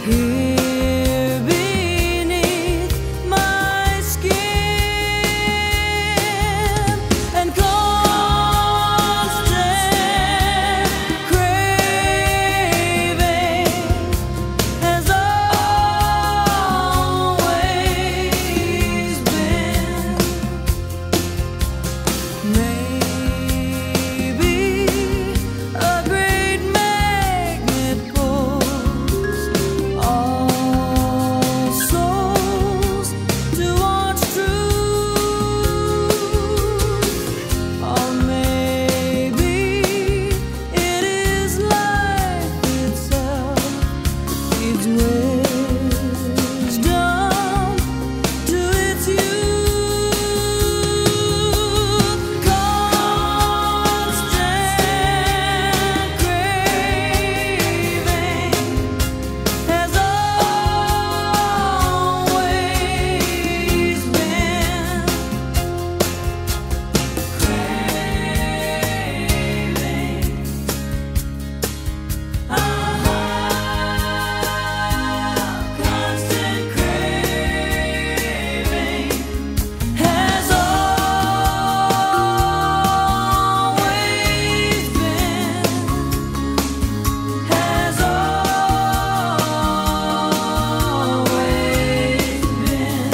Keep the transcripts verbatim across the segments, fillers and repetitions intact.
here beneath my skin, and constant craving has always been. Maybe a great magnet pulls all souls towards truth, or maybe it is life itself gives wisdom to its youth. Constant craving has always been. Craving, ah, constant craving has always been, has always been.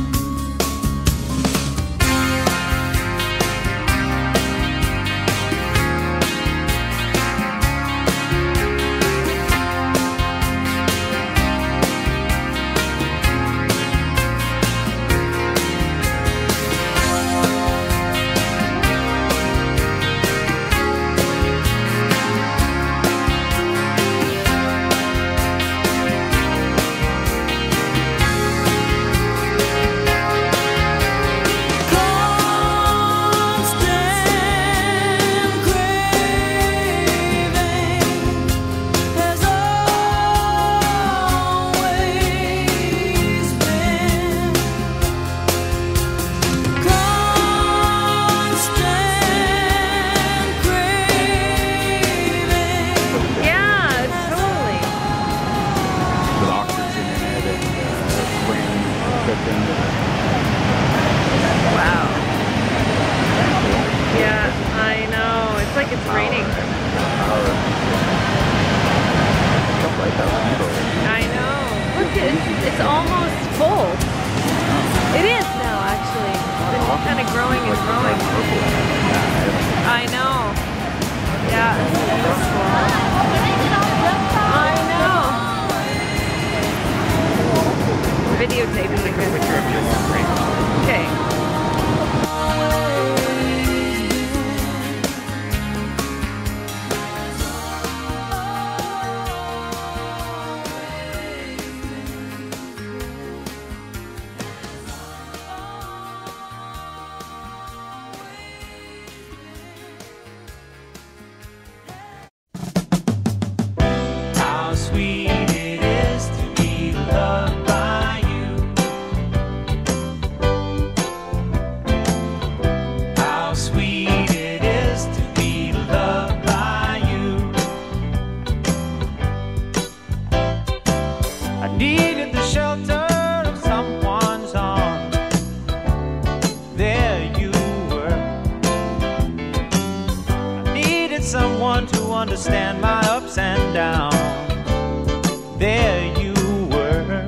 Constant craving has always been. Constant craving. Yeah, totally. With oxygen in it and uh, brain cooking. Wow. Yeah, I know. It's like it's raining. I know. Look, it's, it's almost full. It is now, actually. It's been kind of growing and growing. I know. Yeah, it's beautiful. I know. Videotaping the picture. Okay. How sweet it is to be loved by you. How sweet it is to be loved by you. I needed the shelter of someone's arms. There you were. I needed someone to understand my ups and downs. There you were,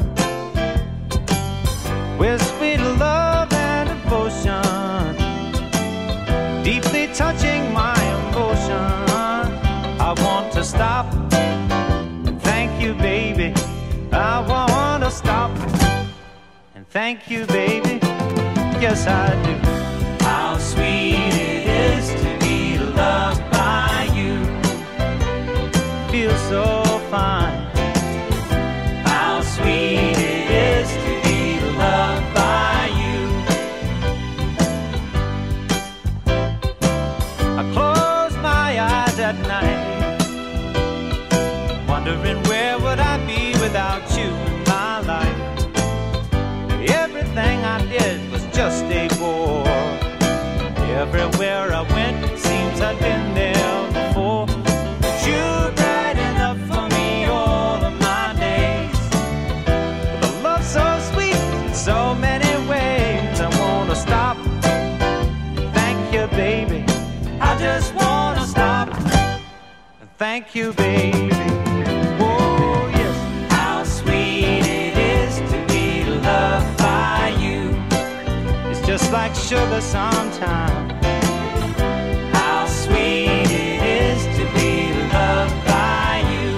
with sweet love and devotion, deeply touching my emotion. I want to stop and thank you, baby. I want to stop and thank you, baby. Yes, I do. How sweet it is to be loved by you. Feels so fine. How sweet it is to be loved by you. I close my eyes at night, wondering where would I be without you in my life. Everything I did was just a bore. you, baby. Oh, yes. How sweet it is to be loved by you. It's just like sugar sometimes. How sweet it is to be loved by you.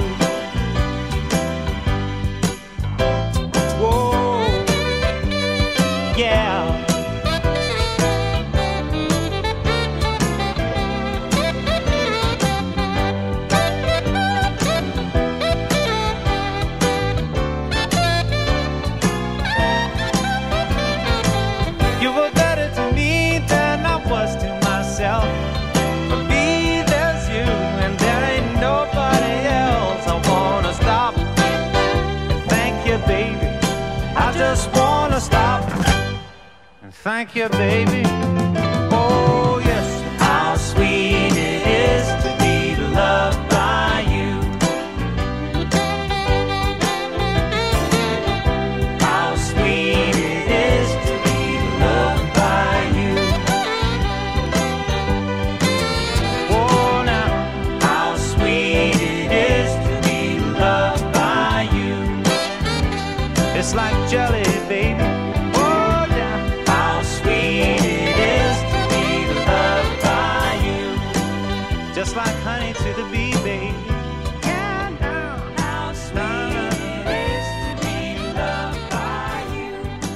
Whoa, yeah. You were better to me than I was to myself. For me, there's you, and there ain't nobody else. I wanna stop and thank you, baby. I just wanna stop and thank you, baby. Oh, yes. How sweet it is to be loved by you. How sweet it is to be loved by you. Oh, now, how sweet it is to be loved by you. It's like jelly, baby. Oh, yeah. How sweet it is to be loved by you. Just like honey to the bee, baby. Yeah, now. How sweet it is to be loved by you.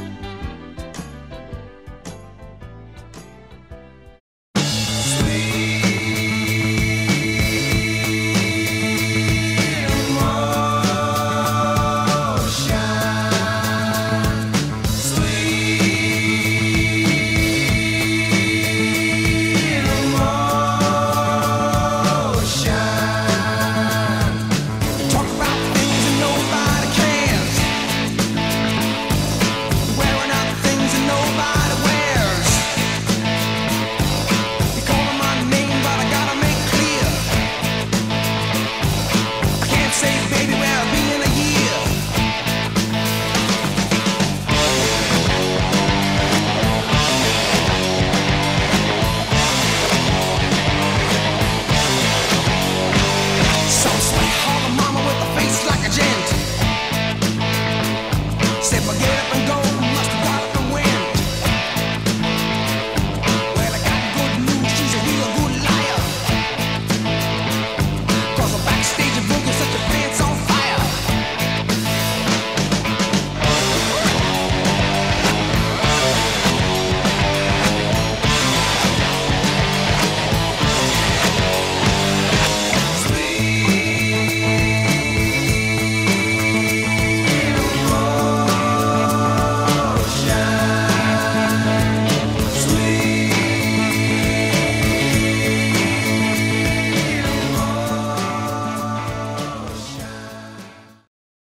Talk about things that nobody cares. Wearing out the things that nobody wears. You're calling my name, but I gotta make clear. I can't say, baby, where I'll be in a year. Some sweet hog mama with a face like a gent said, forget it and